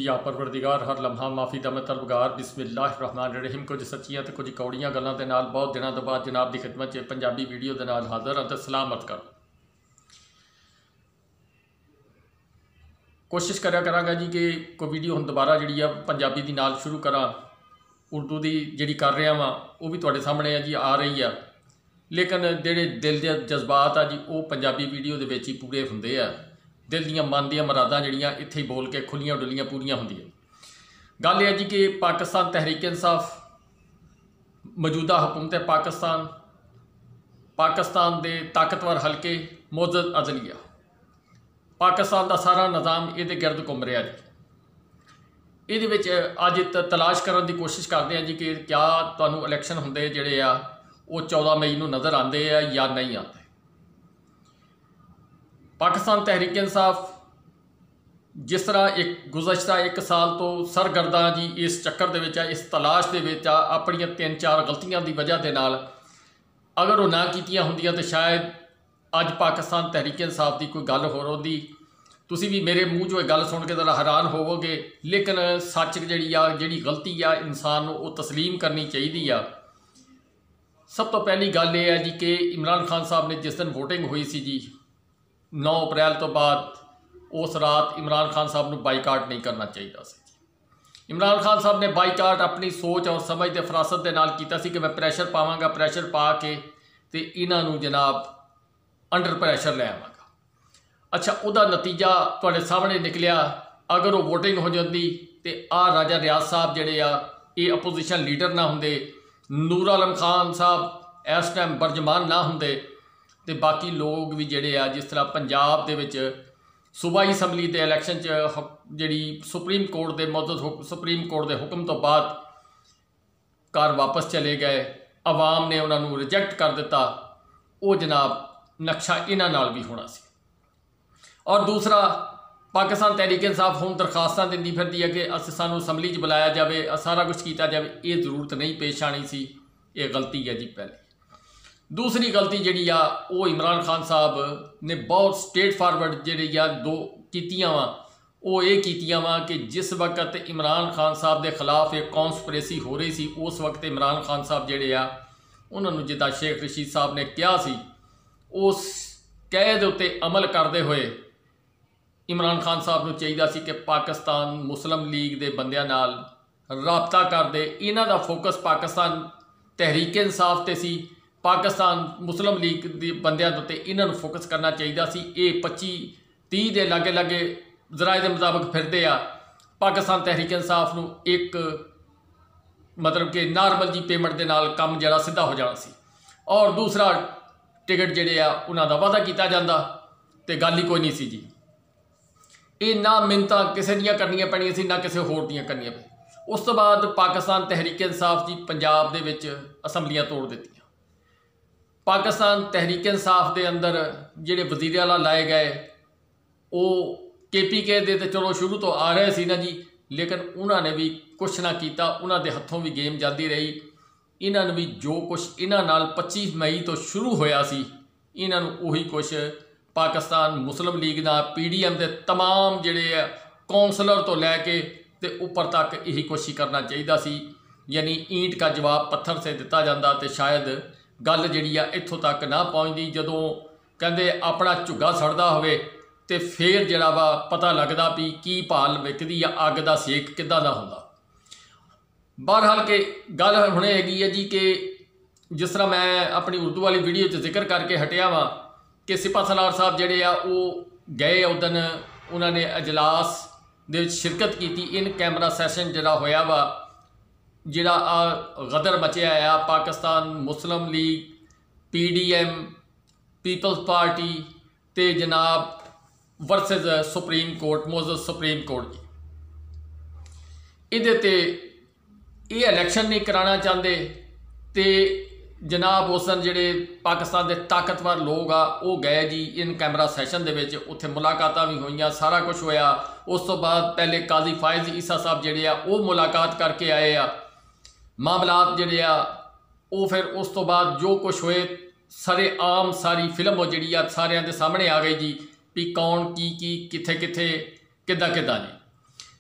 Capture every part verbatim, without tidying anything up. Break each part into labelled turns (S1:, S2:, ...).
S1: या परवरदिगार हर लम्हा माफ़ी दा मैं तलबगार बिस्मिल्लाहिर्रहमानिर्रहीम। कुछ सच्चियां तो कुछ कौड़ियां गल्लां दे नाल बहुत दिनों तो बाद जनाब की खिदमत च पंजाबी वीडियो के नाल हाज़र हाँ तो सलामत कर कोशिश करा करांगा जी कि कोई वीडियो हम दोबारा जी पंजाबी की नाल शुरू करा। उर्दू की जी कर रहा वा वो भी तुहाडे सामने जी आ रही है, लेकिन जोड़े दिल के जज्बात आ जी वो पंजाबी वीडियो के ही पूरे होंगे आ। दिल दियाँ मन दियाँ मुरादां जिहड़ियां इत्थे ही बोल के खुलियां डुलियां पूरियां होंदियां। गल है जी कि पाकिस्तान तहरीक इंसाफ मौजूदा हुकूमत पाकिस्तान पाकिस्तान के ताकतवर हल्के मोअज़्ज़ज़ अदलिया पाकिस्तान का सारा निज़ाम ये गिरद घूम रहा जी। ये अज तलाश करने की कोशिश करते हैं जी कि क्या तुहानूं इलैक्शन होंदे जिहड़े आ वो चौदह मई नूं नज़र आते हैं या नहीं आते। पाकिस्तान तहरीक इंसाफ जिस तरह एक गुज़श्ता एक साल तो सरगर्दा जी इस चक्कर दे विच इस तलाश दे विच अपनी तीन चार गलतियां की वजह के नाल अगर वो ना कीतियां होंदियां तो शायद अज पाकिस्तान तहरीक इंसाफ की कोई गल होर होंदी। तुसी भी मेरे मूँह चो गल सुन के जरा हैरान होवोगे, लेकिन सच जी आ जी गलती आ इंसान को तस्लीम करनी चाहिए आ। सब तो पहली गल ये है जी कि इमरान खान साहब ने जिस दिन वोटिंग हुई सी जी नौ अप्रैल तो बाद उस रात इमरान खान साहब को बाईकाट नहीं करना चाहिए सी। इमरान खान साहब ने बाईकाट अपनी सोच और समझ के फरासत के नाल कीता सी कि मैं प्रैशर पावांगा, प्रैशर पा के ते इन्हां नूं जनाब अंडर प्रैशर ले आवांगा। अच्छा, उहदा नतीजा तुहाडे सामने निकलिया। अगर वो वोटिंग हो जाती तो आ राजा रियाज साहब जिहड़े आ ये अपोजिशन लीडर ना होंदे, नूर आलम खान साहब इस टाइम बरजमान ना होंदे तो बाकी लोग भी जिहड़े आ जिस तरह पंजाब दे विच सूबाई असैम्बली के इलैक्शन च जी सुप्रीम कोर्ट के मुअज़्ज़ज़ सुप्रीम कोर्ट के हुक्म तो बाद घर वापस चले गए, आवाम ने उन्होंने रिजैक्ट कर दिता। वो जनाब नक्शा इन्हां नाल भी होना सी। और दूसरा, पाकिस्तान तहरीक इंसाफ हुण दरखास्तां दिंदी फिरदी है कि अस सानूं असैम्बली च बुलाया जाए, सारा कुछ किया जाए। ये जरूरत नहीं पेश आनी सी, ये गलती है जी पहली। दूसरी गलती जी आ वो इमरान खान साहब ने बहुत स्ट्रेट फॉरवर्ड जी दो कीतियां वा वो ये कीतियां वा कि जिस वक्त इमरान खान साहब के खिलाफ एक कॉन्स्परेसी हो रही सी उस वक्त इमरान खान साहब जिहड़े आ उन्होंने जिदा शेख रशीद साहब ने कहा सी उस कह दे उत्ते अमल करते हुए इमरान खान साहब को चाहिए सी कि पाकिस्तान मुस्लिम लीग के बंदियां नाल राबता कर दे। इन्हां दा फोकस पाकिस्तान तहरीक इंसाफ ते सी, पाकिस्तान मुस्लिम लीग के बंदियां उत्ते इन्होंने फोकस करना चाहिए सी। ये पच्ची तीह के लागे लागे जराए के मुताबिक फिरते आ। पाकिस्तान तहरीक इंसाफ नूं एक मतलब कि नॉर्मल जी पेमेंट के नाल काम जरा सीधा हो जाना सी। और दूसरा, टिकट जिहड़े आ उन्हां दा वादा किया जाता तो गल ही कोई नहीं सी जी। ये ना मिन्नतां किसी दियां करनियां पैणियां सी ना किसी होर दियां करनियां पैणियां। उस तो बाद पाकिस्तान तहरीक इंसाफ जी पंजाब दे विच असैम्बलियां तोड़ दित्तियां। पाकिस्तान तहरीक इंसाफ के अंदर जिहड़े वज़ीर आला लाए गए वो के पी के दे ते चलो शुरू तो आ रहे सी ना जी, लेकिन उन्होंने भी कुछ ना किया, उन्होंने हथों भी गेम जाती रही। इन्होंने भी जो कुछ इन्हां नाल पच्ची मई तो शुरू होया सी इन्हों उही कुछ पाकिस्तान मुस्लिम लीग ना पी डी एम के तमाम जिहड़े कौंसलर तो लैके ते उपर तक यही कुछ ही करना चाहिए सी। यानी ईंट का जवाब पत्थर से दिता जाता तो शायद गल जी इत्थों तक ना पहुँचती। जदों कहते अपना झुग्गा सड़दा होवे ते फिर जरा वा पता लगता भी की भाल विकदी या अग का सेक किदां दा हुंदा। बहरहाल के गल हुण हैगी है जी कि जिस तरह मैं अपनी उर्दू वाली वीडियो च जिक्र करके हटिया वा कि सिपा सलार साहब जिहड़े आ वो गए उदन उन्होंने अजलास दे शिरकत की। इन कैमरा सैशन जिहड़ा होया वा जिहड़ा आ गदर मचिया आ Pakistan Muslim League P D M peoples party ते जनाब वर्सेज सुप्रीम कोर्ट मुअज़्ज़ज़ सुप्रीम कोर्ट जी। इहदे ते ये इलैक्शन नहीं कराना चाहते तो जनाब उस दिन जिहड़े पाकिस्तान के ताकतवर लोग आ वो गए जी इन कैमरा सैशन दे विच, उत्थे मुलाकातां भी होईयां, सारा कुछ होया। उस तो बाद पहले काजी फायज ईसा साहब जिहड़े आ वो मुलाकात करके आए आ, मामलात जिहड़े आ वो फिर उस तो बाद जो कुछ होए सारे आम सारी फिल्म वो जिहड़ी आ सारिਆਂ ਦੇ सामने आ गई जी भी कौन की की किथे किथे किदा किदा जी।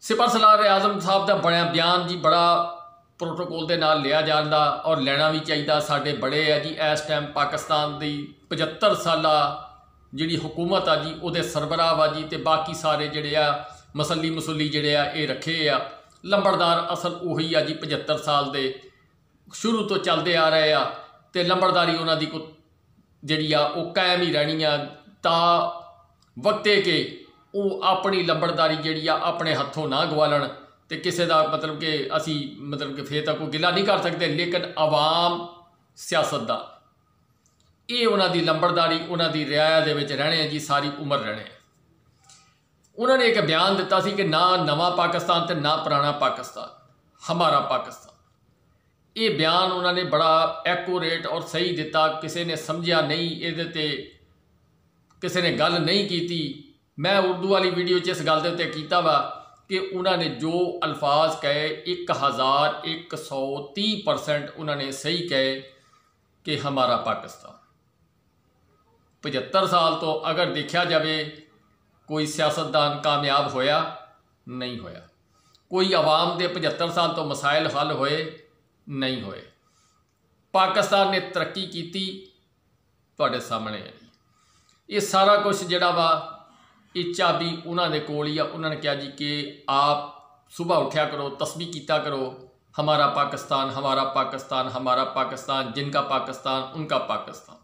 S1: सिपर सलार आजम साहब का बनया बयान जी बड़ा प्रोटोकोल के नाल लिया जाता और लेना भी चाहिए। साढ़े बड़े है जी इस टाइम पाकिस्तान की पचहत्तर साला जी हुकूमत आ जी वो सरबराह वा जी तो बाकी सारे जोड़े आ मसली मसूली जोड़े आ ये रखे आ। लंबड़दार असल उही आ जी पचहत्तर साल के शुरू तो चलते आ रहे आ तो लंबड़दारी उन्होंने को जी आ कायम ही रहनी आ ता वक्ते के वो अपनी लंबड़दारी जी अपने हथों ना गवालन तो किसी का मतलब कि असी मतलब कि फिर तो कोई गिला नहीं कर सकते। लेकिन आवाम सियासतदान ये उन्होंने लंबड़दारी उन्होंने रियाया दे विच रहने जी सारी उम्र रहने। उन्होंने एक बयान दिता सी कि ना नवा पाकिस्तान तो ना पुराना पाकिस्तान, हमारा पाकिस्तान। ये बयान उन्होंने बड़ा एक्यूरेट और सही दिता, किसी ने समझा नहीं, ये किसी ने गल नहीं की। मैं उर्दू वाली वीडियो च इस गल के उत्ते कीता वा कि उन्होंने जो अल्फाज कहे एक हज़ार एक सौ तीह परसेंट उन्होंने सही कहे कि हमारा पाकिस्तान। पचहत्तर साल तो अगर देखा जाए कोई सियासतदान कामयाब होया नहीं होया, कोई आवाम के पचहत्तर साल तो मसाइल हल होए नहीं होए। पाकिस्तान ने तरक्की की तुहाडे सामने है। ये सारा कुछ जिहड़ा वा ये चाबी उन्होंने कोल ही आ। उन्होंने कहा जी कि आप सुबह उठा करो, तस्बीह कीता करो, हमारा पाकिस्तान हमारा पाकिस्तान हमारा पाकिस्तान, जिनका पाकिस्तान उनका पाकिस्तान।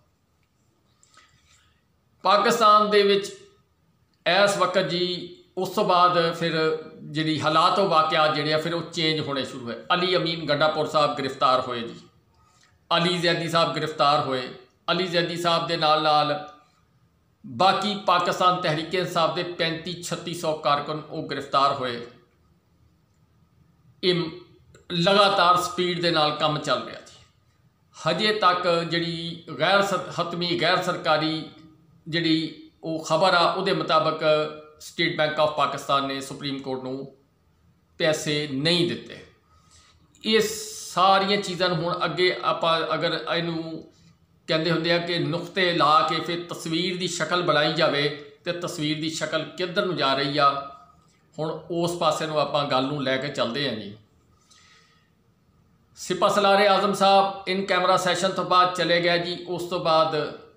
S1: पाकिस्तान दे विच इस वक्त जी उस तो बाद फिर जी हालात वाक़यात जिहड़े फिर वो चेंज होने शुरू हुए। अली अमीन गंडापुर साहब गिरफ्तार होए जी, अली जैदी साहब गिरफ्तार होए। अली जैदी साहब के नाल नाल बाकी पाकिस्तान तहरीक इंसाफ के पैंती छत्ती सौ कारकुन वो गिरफ्तार होए। ये लगातार स्पीड के नाल काम चल रहा जी। हजे तक जी गैर हतमी गैर सरकारी जी वो खबर आ उहदे मुताबिक स्टेट बैंक ऑफ पाकिस्तान ने सुप्रीम कोर्ट नूं पैसे नहीं दिते। ये सारिया चीज़ां हुण अगे आपां अगर इनू कहते होंगे कि नुकते ला के फिर तस्वीर की शक्ल बनाई जाए तो तस्वीर की शक्ल किधर नूं जा रही आ, हुण उस पासे नूं आपां गल नूं लैके चलते हैं जी। सिपा सलारे आजम साहब इन कैमरा सैशन तो बाद चले गए जी। उस तो बाद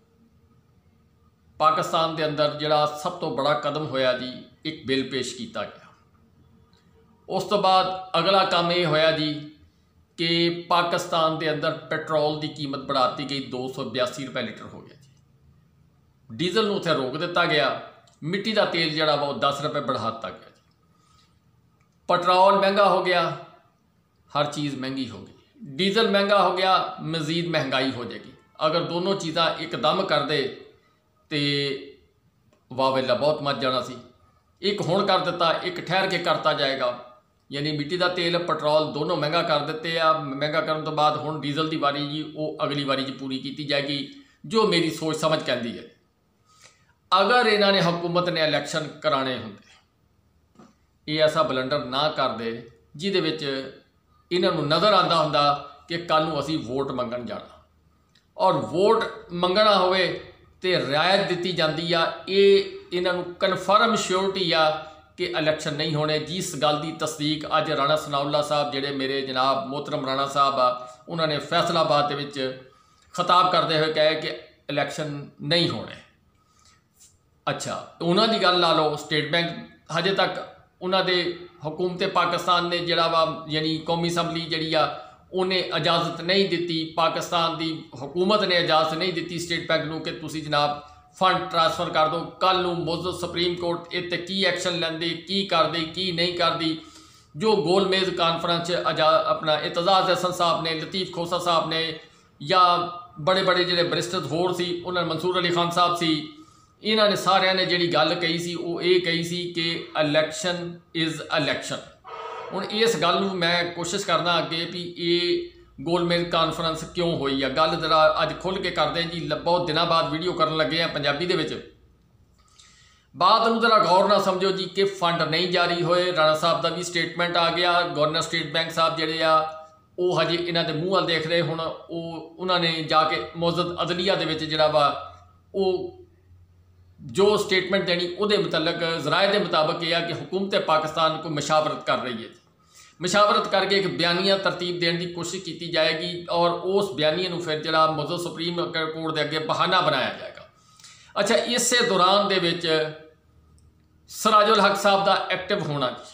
S1: पाकिस्तान के अंदर जिहड़ा सब तो बड़ा कदम होया जी एक बिल पेश किया गया। उस तो बाद अगला काम ये होया जी कि पाकिस्तान के अंदर पेट्रोल की कीमत बढ़ाती गई, दो सौ बयासी रुपये लीटर हो गया जी। डीजल नूं उत्थे रोक दिता गया, मिट्टी का तेल जिहड़ा वा दस रुपये बढ़ा दिता गया जी। पेट्रोल महंगा हो गया, हर चीज़ महंगी हो गई। डीजल महंगा हो गया, मज़ीद महंगाई हो जाएगी। अगर दोनों चीज़ां एकदम कर दे तो वाह वेला बहुत मच जाना सी। एक हुण कर दिता, एक ठहर के करता जाएगा। यानी मिट्टी का तेल पेट्रोल दोनों महंगा कर दिते आ। महंगा करने तो बाद हुण डीजल की वारी जी वो अगली वारी जी पूरी की जाएगी, जो मेरी सोच समझ कहती है। अगर इन्होंने हुकूमत ने इलैक्शन कराने होंदे, ये ऐसा बलंडर ना करते जिहदे विच इन्हों नज़र आता होंदा कि कल नूं असीं वोट मंगण जाना और वोट मंगना होवे ते रियायत दी जाती आ। ये इन्हों कन्फर्म श्योरिटी आ कि इलैक्शन नहीं होने। जिस गल की तस्दीक अज राणा सनाउल्ला साहब जिहड़े मेरे जनाब मोहतरम राणा साहब आ उन्होंने फैसलाबाद दे विच खिताब करते हुए कहा कि इलैक्शन नहीं होने। अच्छा उन्हों की गल ला लो, स्टेट बैंक हजे तक उन्होंने हुकूमत पाकिस्तान ने जिहड़ा वा यानी कौमी असैंबली जिहड़ी आ उन्हें इजाज़त नहीं दी। पाकिस्तान की हुकूमत ने इजाज़त नहीं दी स्टेट बैंक नूं कि तुसीं जनाब फंड ट्रांसफर कर दो। कल नूं मुज़ सुप्रीम कोर्ट इत्ते की एक्शन लैंदी, की करदी, की नहीं करदी। जो गोलमेज कॉन्फ्रेंस अजा अपना एतजाज़ हसन साहब ने, लतीफ़ खोसा साहब ने या बड़े बड़े जिहड़े बरिस्टर होर सी उन्होंने मंसूर अली खान साहब सी, इन्हों ने सारिया ने जिहड़ी गल कही सी वो ये कही सी कि इलैक्शन इज़ इलैक्शन। हुण इस गल नूं मैं कोशिश करना अगे भी ये गोलमेज कॉन्फ्रेंस क्यों हुई है। गल जरा अज खुल के करते हैं जी, बहुत दिनों बाद वीडियो करन लगे हैं पंजाबी दे विच। बात नूं जरा गौर ना समझो जी कि फंड नहीं जारी होए। राणा साहब का भी स्टेटमेंट आ गया। गवर्नर स्टेट बैंक साहब जिहड़े आ वो हजे इन्हां दे मूँह वाल देख रहे। हुण उन्होंने जाके मौजूद अदलिया दे विच जिहड़ा वा वो जो स्टेटमेंट देनी उहदे मुतलक ज़राए के मुताबिक यह है कि हुकूमत पाकिस्तान को मशावरत कर रही है। मशावरत करके एक बयानिया तरतीब देने की कोशिश की जाएगी और उस बयानिए नूं फिर जिहड़ा मुअज़्ज़ज़ सुप्रीम कोर्ट के अगे बहाना बनाया जाएगा। अच्छा, इस दौरान दे विच सिराजुल हक साहब का एक्टिव होना जी,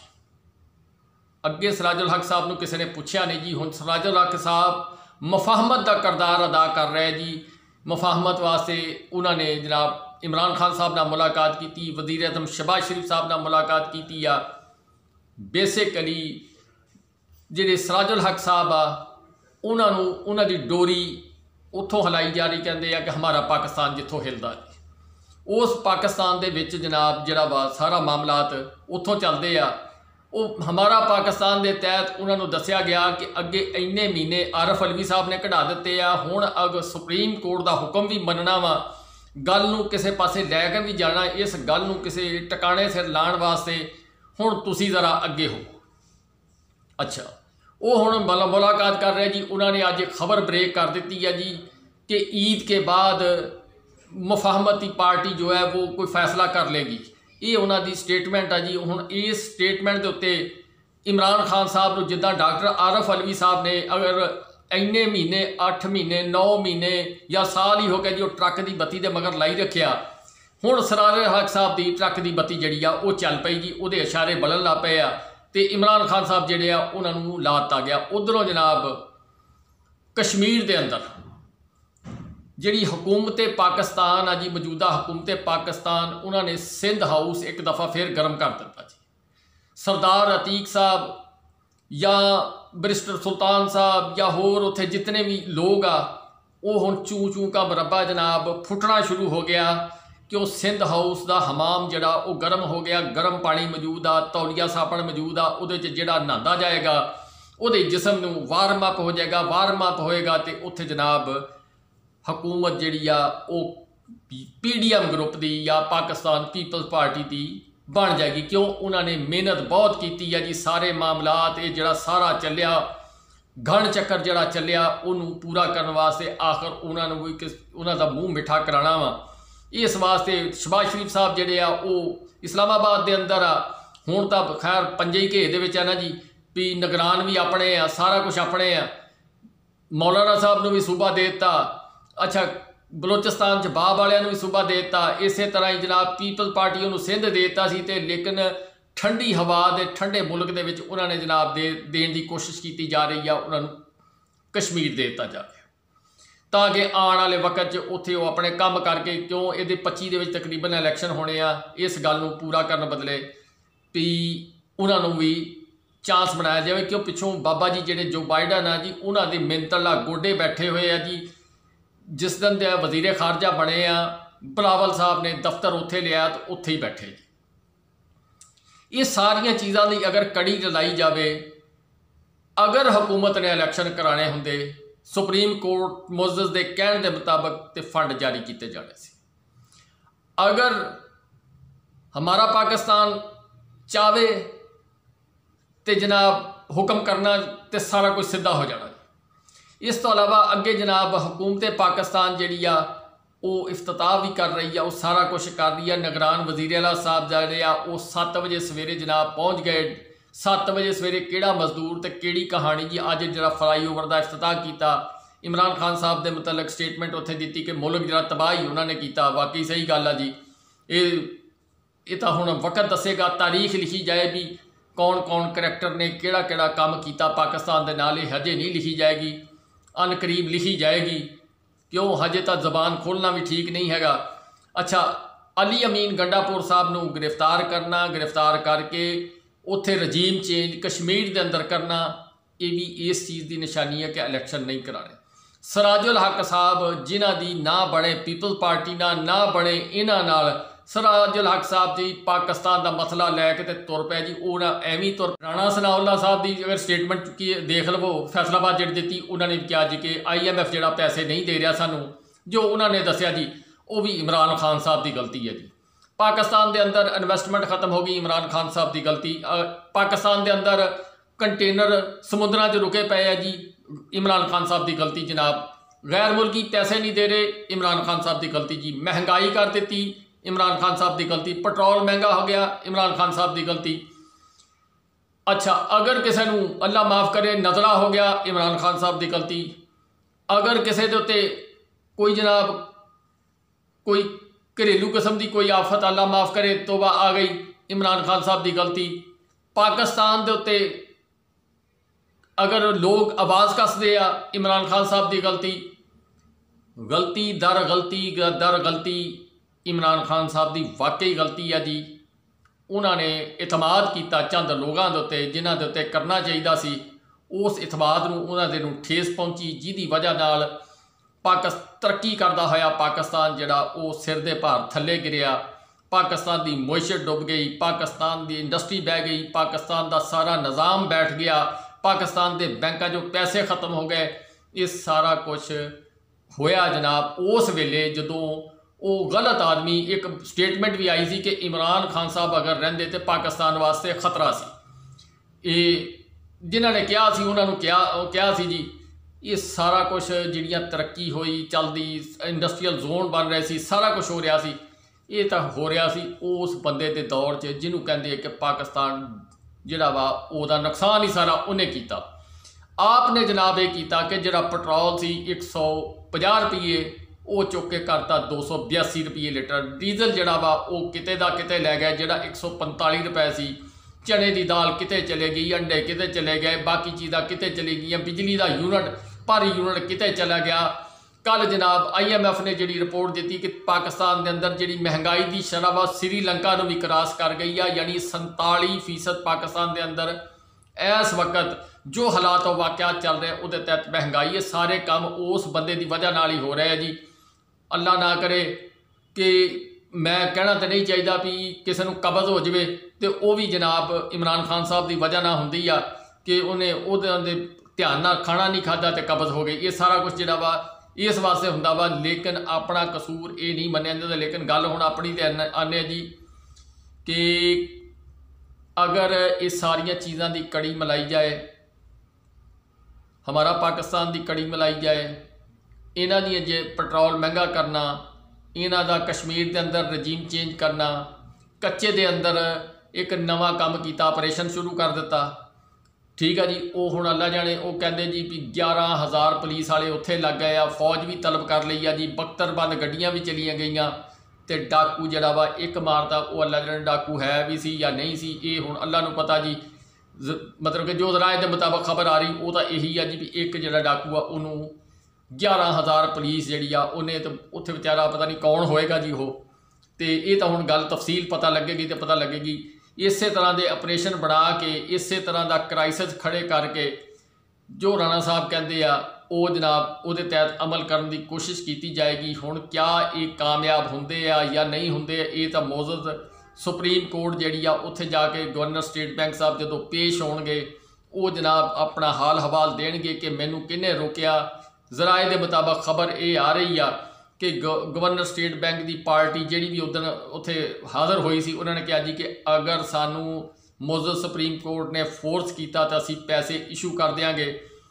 S1: अगे सिराजुल हक साहब नूं किसी ने पूछा नहीं जी, हुण सिराजुल हक साहब मुफाहमत का किरदार अदा कर रहे जी। मुफाहमत वास्ते उन्होंने जनाब इमरान खान साहब नाल मुलाकात की, वज़ीर आज़म शहबाज शरीफ साहब नाल मुलाकात की। या बेसिकली जिहड़े सिराजुल हक साहब आ उन्होंने उन्हों की डोरी उत्थों हिलाई जा रही, कहते हैं कि हमारा पाकिस्तान जिथों हिलदा उस पाकिस्तान दे विच जनाब जिहड़ा वा सारा मामलात उत्थों चलते आ। वो हमारा पाकिस्तान के तहत उन्होंने दसिया गया कि अगे इन्ने महीने आरफ अलवी साहब ने कढ़ा दिते आ, हुण अग सुप्रीम कोर्ट का हुक्म भी मनना वा, गल नूं किसे पासे लैके भी जाना, इस गल नूं किसे टकाने सिर लाण वास्ते हुण तुसी ज़रा अगे हो। अच्छा, वो हुण मुलाकात कर रहे जी। उन्होंने अज खबर ब्रेक कर दी है जी कि ईद के बाद मुफाहमती पार्टी जो है वो कोई फैसला कर लेगी। ये उन्हों की स्टेटमेंट है जी। हुण इस स्टेटमेंट के उत्ते इमरान खान साहब को जिदा डॉक्टर आरफ अलवी साहब ने अगर इन्ने महीने अठ महीने नौ महीने या साल ही हो गया जी वो ट्रक की बत्ती के मगर लाई रखिया, हुण सिराजुल हक साहब की ट्रक की बत्ती जी वो चल पई जी, वो इशारे बलन लग पे आ ते इमरान खान साहब जिहड़े आ उन्होंने ला दिता गया। उधरों जनाब कश्मीर के अंदर जिहड़ी हुकूमत पाकिस्तान आ जी, मौजूदा हुकूमत पाकिस्तान, उन्होंने सिंध हाउस एक दफ़ा फिर गर्म कर दिता जी। सरदार अतीक साहब या बैरिस्टर सुल्तान साहब या होर उत्थे जितने भी लोग आ वो हुण चू चू का मरबा जनाब फुटना शुरू हो गया कि वो सिंध हाउस का हमाम जिहड़ा वो गर्म हो गया। गर्म पानी मौजूद आ, तौलिया साबण मौजूद आ, उहदे च जिहड़ा नहांदा जाएगा उहदे जिसम नूं वार्म अप हो जाएगा। वार्म अप होएगा तो उत्थे जनाब हुकूमत जिहड़ी आ वो पी डी एम ग्रुप की या पाकिस्तान पीपल्स पार्टी की बन जाएगी। क्यों? उन्होंने मेहनत बहुत की है जी। सारे मामलात ये जिहड़ा सारा चलिया घन चक्कर जिहड़ा चलिया उन्होंने पूरा करने वास्ते आखिर उन्होंने भी किस उन्हों का मूँह मिठा कराना वा। इस वास्ते शहबाज शरीफ साहब जिहड़े आ वो इस्लामाबाद के अंदर आ। हुण तां खैर पंजे ही घेर दे विच आ ना जी, भी निगरान भी अपने आ, सारा कुछ अपने आ। मौलाना साहब नूं भी सूबा दे दिता। अच्छा, बलोचिस्तान च बाब वालियां नूं भी सूबा दे दिता। इस तरह ही जनाब पीपल्स पार्टी उन्होंने सिंध दे दिता सी ते लेकिन ठंडी हवा के ठंडे मुल्क दे विच उन्होंने जनाब दे देने की कोशिश की जा रही है। उन्होंने कश्मीर दे दिता जाए ताकि आने वाले वक्त उत्थे वो अपने काम करके, क्यों ये पच्ची दे विच तकरीबन इलैक्शन होने आ, इस गल नूं पूरा करने बदले भी उन्होंने भी चांस बनाया जाए। क्यों पिछों बाबा जी जिहड़े जो बाइडन आ जी उन्होंने मिंतला गोडे बैठे हुए आ जी। जिस दिन दे वजीरे खारजा बने आ बिलावल साहब ने दफ्तर उत्थे लिया तो उत्थे ही बैठे जी। ये सारिया चीज़ों की अगर कड़ी रलाई जाए, अगर हुकूमत ने इलैक्शन कराने होंदे सुप्रीम कोर्ट मुअज़्ज़ज़ के कहने के मुताबिक तो फंड जारी किए जाने से। अगर हमारा पाकिस्तान चाहे तो जनाब हुक्म करना तो सारा कुछ सीधा हो जाना। इस तो अलावा अगे जनाब हुकूमत पाकिस्तान जिहड़ी आ वो इफ्तिताह भी कर रही है, वो सारा कुछ कर रही है। निगरान वज़ीर आला साहब जिहड़े आ वो सत्त बजे सवेरे जनाब पहुँच गए। सत्त बजे सवेरे किहड़ा मजदूर तो किहड़ी कहानी जी। अज जिहड़ा फ्लाई ओवर का इफ्तिताह किया, इमरान खान साहब के मुतलक स्टेटमेंट उत्थे दी कि मुल्क जिहड़ा तबाही उन्होंने किया। वाकई सही गल आ जी। ये ये तो हुण वक्त दसेगा, तारीख लिखी जाए भी कौन कौन करैक्टर ने किहड़ा किहड़ा काम किया पाकिस्तान के नाल। हजे नहीं लिखी जाएगी, अन करीब लिखी जाएगी। क्यों? हजे तो जबान खोलना भी ठीक नहीं हैगा। अच्छा, अली अमीन गंडापुर साहब नूं गिरफ्तार करना, गिरफ्तार करके उत्थे रजीम चेंज कश्मीर के अंदर करना, ये भी इस चीज़ की निशानी है कि इलैक्शन नहीं कराने। सिराजुल हक साहब जिन्हां दी ना बने पीपल्स पार्टी ना ना बने इन्हां नाल सिराजुल हक साहब जी पाकिस्तान का मसला लैके तो तुर पै जी। वो ना एवं तुर। राणा सनाउल्ला साहब की अगर स्टेटमेंट चुकी देख लवो, फैसलाबाद जिहड़ी दी उन्होंने कहा जी कि आई एम एफ जिहड़ा पैसे नहीं दे रहा सानू, जो उन्होंने दसिया जी वो भी इमरान खान साहब की गलती है जी। पाकिस्तान के अंदर इन्वेस्टमेंट खत्म हो गई, इमरान खान साहब की गलती। पाकिस्तान के अंदर कंटेनर समुद्र च रुके पे है जी, इमरान खान साहब की गलती जनाब। गैर मुल्की पैसे नहीं दे रहे, इमरान खान साहब की गलती जी। महंगाई कर दी, इमरान खान साहब की गलती। पेट्रोल महंगा हो गया, इमरान खान साहब की गलती। अच्छा, अगर किसी को अल्लाह माफ़ करे नज़ला हो गया, इमरान खान साहब की गलती। अगर किसी के उत्ते कोई जनाब कोई घरेलू किस्म की कोई आफत अल्लाह माफ़ करे तोबा आ गई, इमरान खान साहब की गलती। पाकिस्तान के उत्ते अगर लोग आवाज़ कसते आ, इमरान खान साहब की गलती। गलती दर गलती दर गलती इमरान खान साहब की वाकई गलती है जी। उन्होंने इतमाद किया चंद लोगों के उत्ते जिन्हों के उत्ते करना चाहिए सी, उस इतमाद नूं उन्होंने नूं ठेस पहुंची, जिहदी वजह नाल पाकिस्तान तरक्की करता होया पाकिस्तान जिहड़ा वो सिर दे भार थले गिरिया। पाकिस्तान की मुइशत डुब गई, पाकिस्तान की इंडस्ट्री बह गई, पाकिस्तान का सारा निज़ाम बैठ गया, पाकिस्तान के बैंकों जो पैसे ख़त्म हो गए। ये सारा कुछ होया जनाब उस वेले जदों वो गलत आदमी, एक स्टेटमेंट भी आई सी कि इमरान खान साहब अगर रहिंदे तो पाकिस्तान वास्ते खतरा सी। ये जिन्होंने कहा सी उन्होंने क्या कहा सी जी, ये सारा कुछ जिहड़ियां तरक्की हुई चलती, इंडस्ट्रीयल जोन बन रहे सी, सारा कुछ हो रहा सी। ये तो हो रहा सी उस बंदे के दौर च जिन्हों कहते कि पाकिस्तान जिहड़ा वा ओहदा नुकसान ही सारा उन्हें किया। आपने जनाब ये किया कि जिहड़ा पेट्रोल सी एक सौ पचास रुपये वो चुक के करता दो सौ बयासी रुपये लीटर। डीजल जिहड़ा वा वो किते दा किते लै गया, जिहड़ा एक सौ पंताली रुपए सी। चने की दाल किते चले गई, अंडे किते चले गए, बाकी चीज़ां किते चली गई, बिजली का यूनिट पर यूनिट किते चला गया। कल जनाब आई एम एफ ने जी रिपोर्ट दी कि पाकिस्तान के अंदर जी महंगाई की शरह वा श्रीलंका भी क्रॉस कर गई है, यानी संताली फीसद पाकिस्तान के अंदर इस वक्त जो हालात और वाक़यात चल रहे हैं उसके तहत महंगाई है। सारे काम उस बंदे की वजह नाल ही हो रहे हैं जी। अल्लाह ना करे कि मैं कहना तो नहीं चाहिए भी किसी को कब्ज़ हो जाए तो वह भी जनाब इमरान खान साहब की वजह ना होंदी आ कि उन्हें उहदे ध्यान ना खाना नहीं खादा तो कब्ज़ हो गई। ये सारा कुछ जिहड़ा वा इस वास्ते हुंदा वा, लेकिन अपना कसूर ये नहीं मन्निया जांदा। लेकिन गल हुण अपनी ते आने जी कि अगर इस सारिया चीज़ों की कड़ी मिलाई जाए, हमारा पाकिस्तान की कड़ी मिलाई जाए, इन्हां दी जे पेट्रोल महंगा करना, इन्हां दा कश्मीर के अंदर रजीम चेंज करना, कच्चे दे अंदर एक नवा काम किया, ऑपरेशन शुरू कर दिता, ठीक है जी। वो हुण अल्लाह जाने वो कहते जी भी ग्यारह हज़ार पुलिस वाले उत्थे लग गए आ, फौज भी तलब कर ली आ जी, बख्तरबंद गड्डियां भी चलियां गईयां, तो डाकू जिहड़ा वा एक मारता वो अल्लाह जाने डाकू है भी सी या नहीं सी, ये हुण अल्लाह नूं पता जी। मतलब कि जो राय के मुताबिक खबर आ रही वो तो यही है जी भी एक जिहड़ा डाकू आ उन्होंने ग्यारह हज़ार पुलिस जिहड़ी आ उन्हें तो उत्थे बेचारा पता नहीं कौन होएगा जी वो, तो ये तो हुण गल तफसील पता लगेगी तो पता लगेगी। इस तरह के ऑपरेशन बना के इस तरह का क्राइसिस खड़े करके जो राणा साहब कहते आ वो जनाब वो तहत अमल करने की कोशिश की जाएगी। हुण क्या ये कामयाब होंदे आ या नहीं होंदे, ये तो मौजूद सुप्रीम कोर्ट जी आ उत्थे जाके गवर्नर स्टेट बैंक साहब जो पेश होणगे वो जनाब अपना हाल हवाल देणगे कि मैनू किन्ने रोकिया। जराए के मुताबिक खबर ये आ रही आ कि गवर्नर स्टेट बैंक की पार्टी जी भी उदन उत्थे हाज़र हुई सी, उन्होंने कहा जी कि अगर सानू मौजूद सुप्रीम कोर्ट ने फोर्स किया तो असी पैसे इशू कर देंगे।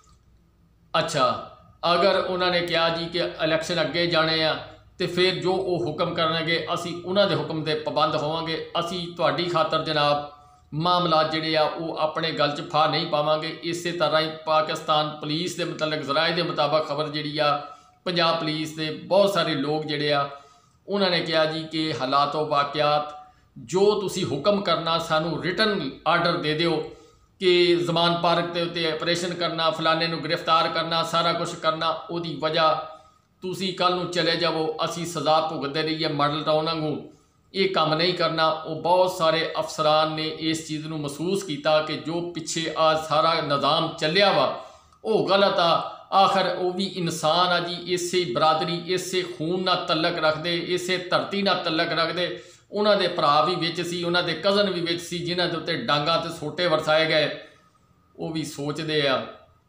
S1: अच्छा, अगर उन्होंने कहा जी कि इलैक्शन अगे जाने आ तो फिर जो वो हुक्म करनगे असी उन्होंने हुक्म के पाबंद होवांगे, असी तुहाडी खातर जनाब मामला जिहड़े आ वो अपने गल च फा नहीं पावांगे। इस तरह ही पाकिस्तान पुलिस के मतलब जराए के मुताबिक खबर जिहड़ी आ पंजाब पुलिस के बहुत सारे लोग जिहड़े आ उन्होंने कहा जी कि हालात वाक़यात जो तुसी हुक्म करना सानू रिटन आर्डर दे दिओ कि जमान पार्क के उत्ते ऑपरेशन करना, फलाने नू गिरफ्तार करना, सारा कुछ करना, उहदी वजह तुसी कल नू चले जावो, असी सज़ा भुगतते रहिए मॉडल टाउन वांगू, ये काम नहीं करना। वो बहुत सारे अफसरान ने इस चीज़ को महसूस किया कि जो पिछे आ सारा निज़ाम चलिया वा वो गलत आ। आखिर वो भी इंसान आ जी, इसे बरादरी इसे खून ना तलक रखते, इसे धरती ना तलक रखते। उन्होंने भरा भी विच सी, उन्होंने कज़न भी विच सी, जिन्होंने उत्ते डांगा ते सोटे वरसाए गए, वो भी सोचते आ।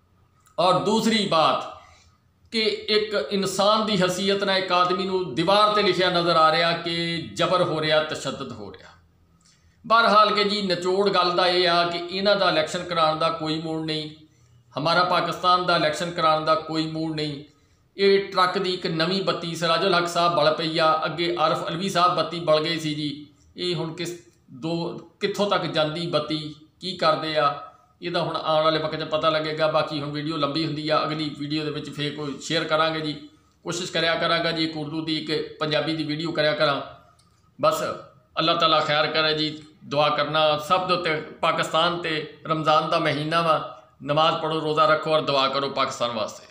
S1: और दूसरी बात कि एक इंसान की हसीयत ना एक आदमी नू दीवार ते लिखिया नज़र आ रहा कि जबर हो रहा, तशद्दद हो रहा। बहरहाल के जी निचोड़ गल दा ये आ कि इन्हां दा इलैक्शन कराने का कोई मूड नहीं, हमारा पाकिस्तान का इलैक्शन कराने का कोई मूड नहीं। ये ट्रक की एक नवी बत्ती सिराजुल हक साहब बल पई आ, अगे आरफ अलवी साहब बत्ती बल गए सी जी। ये हुण किस दो कित्थों तक जाती बत्ती की करते आ, ये हुण आने वाले वक्त पता लगेगा। बाकी हुण वीडियो लंबी हुंदी आ, अगली वीडियो दे विच फिर कोई शेयर करांगे जी, कोशिश करया करांगा जी, एक उर्दू की एक पंजाबी की वीडियो करया करा। बस अल्लाह ताला खैर करे जी, दुआ करना सब दे उत्ते। पाकिस्तान ते रमज़ान का महीना वा, नमाज पढ़ो, रोज़ा रखो और दुआ करो पाकिस्तान वास्ते।